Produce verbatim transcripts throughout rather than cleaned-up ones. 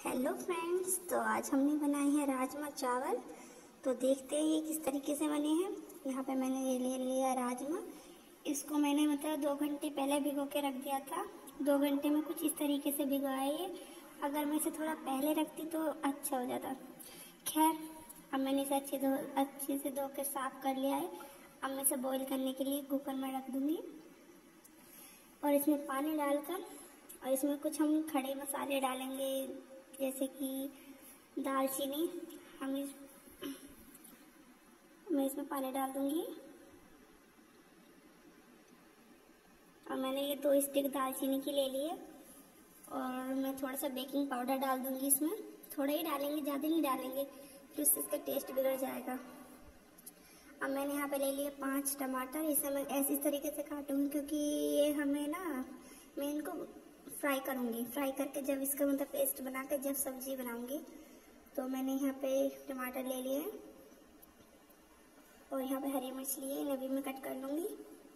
Hello friends, तो आज हमने बनाए हैं राजमा चावल। तो देखते हैं ये किस तरीके से बने हैं। यहाँ पे मैंने ये ले लिया राजमा। इसको मैंने मतलब दो घंटे पहले भिगो के रख दिया था। दो घंटे में कुछ इस तरीके से भिगोया ये। अगर मैं इसे थोड़ा पहले रखती तो अच्छा हो जाता। खैर, अब मैंने इसे अच्छे धो अच्छे से धो के साफ कर लिया है। अब मैं इसे बॉईल करने के लिए कुकर में रख दूँगी और इसमें पानी डालकर और इसमें कुछ हम खड़े मसाले डालेंगे, जैसे कि दालचीनी। हम इस मैं इसमें पानी डाल दूंगी और मैंने ये दो स्टिक दालचीनी की ले ली है। और मैं थोड़ा सा बेकिंग पाउडर डाल दूंगी इसमें। थोड़ा ही डालेंगे, ज़्यादा नहीं डालेंगे, फिर उससे इसका टेस्ट बिगड़ जाएगा। अब मैंने यहाँ पे ले लिए पांच टमाटर। इसे मैं ऐसे इस तरीके से काटूंगी क्योंकि ये हमें ना मैं इनको फ्राई करूँगी। फ्राई करके जब इसका मतलब पेस्ट बना कर जब सब्जी बनाऊँगी, तो मैंने यहाँ पे टमाटर ले लिए और यहाँ पे हरी मिर्च लिए, इन्हें भी मैं कट कर लूँगी।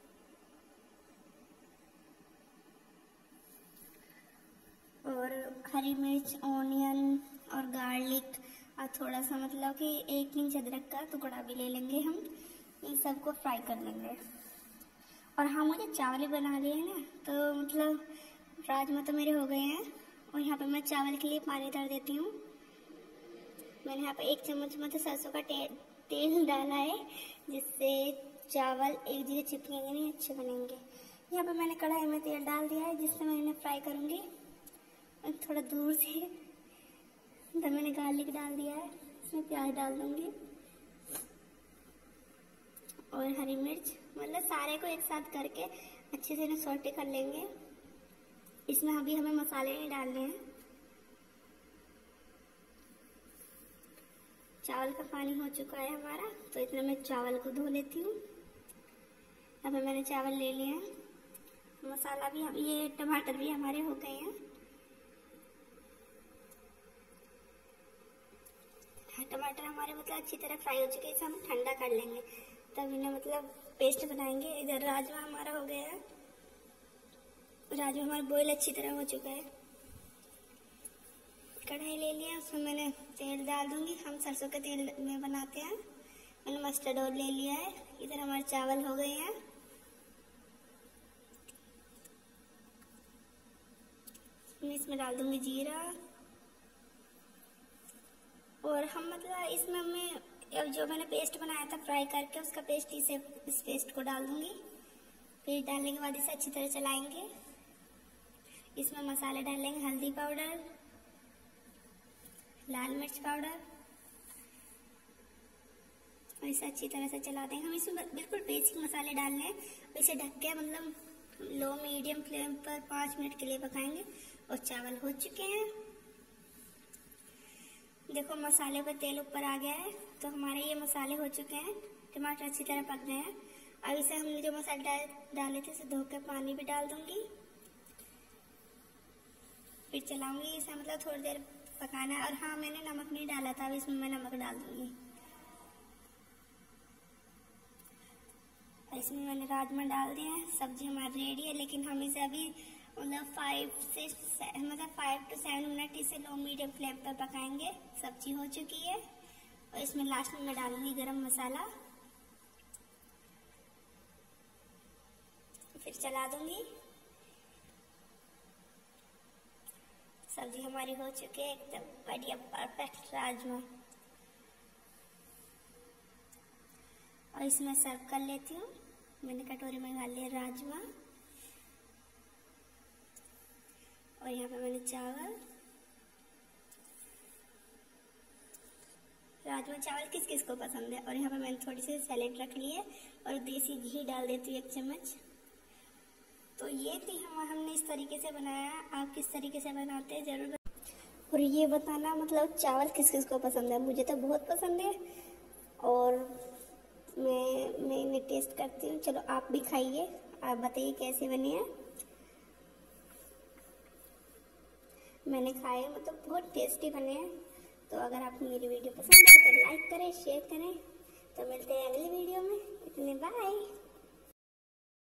और हरी मिर्च, ऑनियन और गार्लिक और थोड़ा सा मतलब कि एक इंच अदरक का टुकड़ा भी ले लेंगे। हम इन सबको फ्राई कर लेंगे। और हाँ, मुझे चावल बना लिए हैं ना, तो मतलब राजमा तो मेरे हो गए हैं। और यहाँ पे मैं चावल के लिए पानी डाल देती हूँ। मैंने यहाँ पे एक चम्मच मतलब सरसों का ते, तेल डाला है, जिससे चावल एक जगह चिपकेंगे नहीं, अच्छे बनेंगे। यहाँ पे मैंने कढ़ाई में तेल डाल दिया है, जिससे मैं इन्हें फ्राई करूँगी। थोड़ा दूर से तो मैंने गार्लिक डाल दिया है, इसमें प्याज डाल दूँगी और हरी मिर्च, मतलब सारे को एक साथ करके अच्छे से इन्हें सौटे कर लेंगे। इसमें अभी हमें मसाले नहीं डालने हैं। चावल का पानी हो चुका है हमारा, तो इतना मैं चावल को धो लेती हूँ। अब मैंने चावल ले लिया है। मसाला भी, अब ये टमाटर भी हमारे हो गए हैं। टमाटर हमारे मतलब अच्छी तरह फ्राई हो चुके हैं। इसे हम ठंडा कर लेंगे, तब इन्हें मतलब पेस्ट बनाएंगे। इधर राजमा हमारा हो गया है। राजमा हमारा बॉईल अच्छी तरह हो चुका है। कढ़ाई ले लिया, उसमें मैंने तेल डाल दूंगी। हम सरसों के तेल में बनाते हैं। मैंने मस्टर्ड ऑयल ले लिया है। इधर हमारे चावल हो गए हैं। मैं इसमें डाल दूंगी जीरा। और हम मतलब इसमें मैं जो मैंने पेस्ट बनाया था फ्राई करके, उसका पेस्ट इसे इस पेस्ट को डाल दूंगी। पेस्ट डालने के बाद इसे अच्छी तरह चलाएंगे। इसमें मसाले डालेंगे, हल्दी पाउडर, लाल मिर्च पाउडर, और इसे अच्छी तरह से चला देंगे। हम इसमें बिल्कुल बेसिक मसाले डालने हैं। इसे ढक के मतलब लो मीडियम फ्लेम पर पाँच मिनट के लिए पकाएंगे। और चावल हो चुके हैं। देखो, मसाले पर तेल ऊपर आ गया है, तो हमारे ये मसाले हो चुके हैं। टमाटर अच्छी तरह पक गए हैं। अब इसे हमने जो मसाले डाल, डाले थे, इसे धो के पानी भी डाल दूंगी। फिर चलाऊंगी इसे, मतलब थोड़ी देर पकाना है। और हाँ, मैंने नमक नहीं डाला था, अब इसमें मैं नमक डाल दूंगी। और इसमें मैंने राजमा डाल दिया है। सब्जी हमारी रेडी है, लेकिन हम इसे अभी मतलब फाइव से मतलब फाइव टू सेवन मिनट इसे लो मीडियम फ्लेम पर पकाएंगे। सब्जी हो चुकी है। और इसमें लास्ट में मैं डालूंगी गरम मसाला, फिर चला दूंगी। सब्जी हमारी हो चुकी है, एकदम बढ़िया परफेक्ट राजमा। और इसमें सर्व कर लेती हूँ। मैंने कटोरी में डाल लिया राजमा, और यहाँ पे मैंने चावल। राजमा चावल किस किस को पसंद है। और यहाँ पे मैंने थोड़ी सी सैलेड रख ली है और देसी घी डाल देती हूँ एक चम्मच। तो ये थी हम हमने इस तरीके से बनाया। आप किस तरीके से बनाते हैं जरूर। और ये बताना मतलब चावल किस किस को पसंद है। मुझे तो बहुत पसंद है और मैं मैं इन्हें टेस्ट करती हूँ। चलो आप भी खाइए, आप बताइए कैसे बने हैं। मैंने खाए, मतलब बहुत टेस्टी बने हैं। तो अगर आपको मेरी वीडियो पसंद आए तो लाइक करें, शेयर करें। तो मिलते हैं अगली वीडियो में। इतने बाय।